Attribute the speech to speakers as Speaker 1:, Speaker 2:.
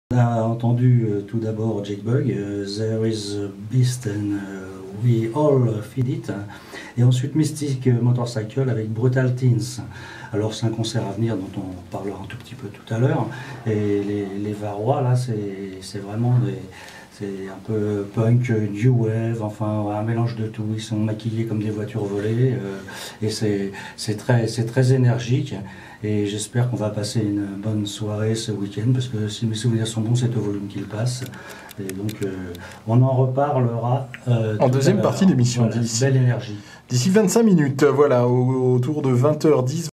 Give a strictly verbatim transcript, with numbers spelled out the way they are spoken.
Speaker 1: On a entendu euh, tout d'abord Jake Bugg, euh, There is a Beast and uh, We All Feed It, et ensuite Mystic Motorcycle avec Brutal Teens. Alors c'est un concert à venir dont on parlera un tout petit peu tout à l'heure, et les, les Varois là c'est vraiment des... C'est un peu punk, new wave, enfin un mélange de tout. Ils sont maquillés comme des voitures volées euh, et c'est très, c'est très énergique. Et j'espère qu'on va passer une bonne soirée ce week-end parce que si mes souvenirs sont bons, c'est au volume qu'ils passent. Et donc euh, on en reparlera euh,
Speaker 2: en deuxième partie d'émission.
Speaker 1: Voilà, belle énergie.
Speaker 2: D'ici vingt-cinq minutes, voilà, au, autour de vingt heures dix.